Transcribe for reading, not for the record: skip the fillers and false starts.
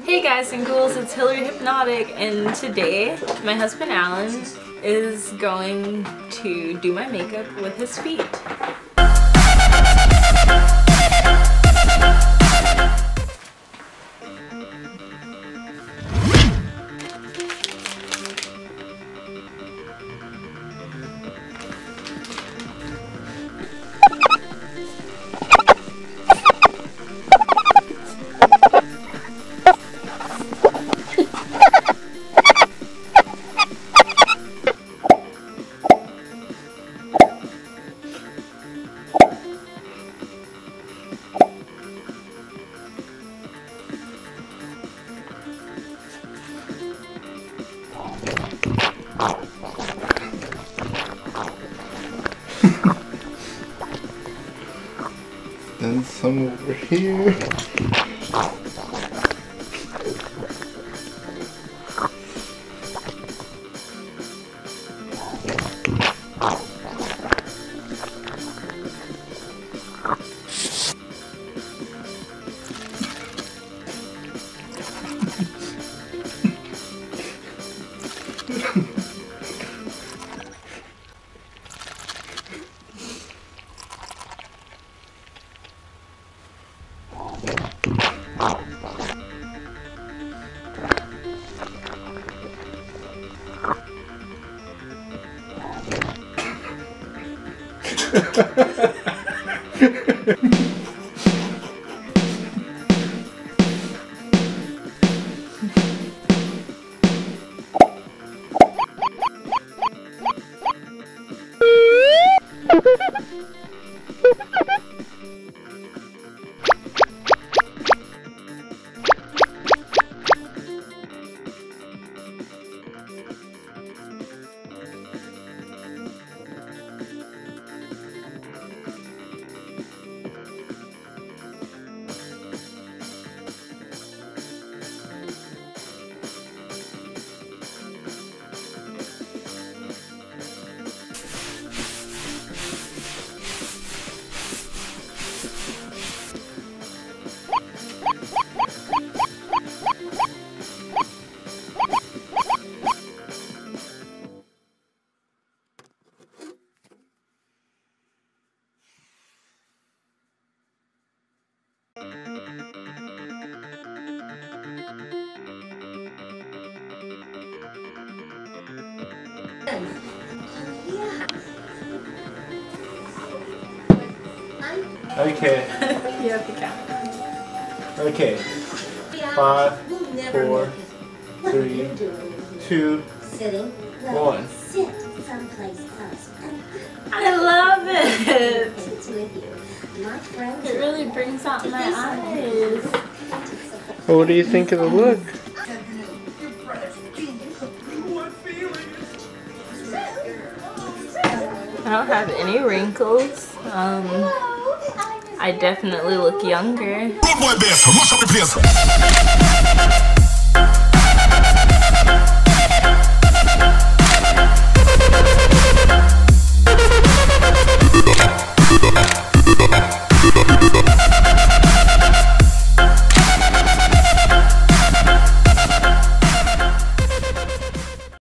Hey guys and ghouls, it's Hillary Hypnotic, and today my husband Alan is going to do my makeup with his feet. And some over here. Okay. You have to count. Okay. 5, 4, 3, 2, 1. I love it! It really brings out my eyes. What do you think of the look? I don't have any wrinkles. I definitely look younger. Rush up the place.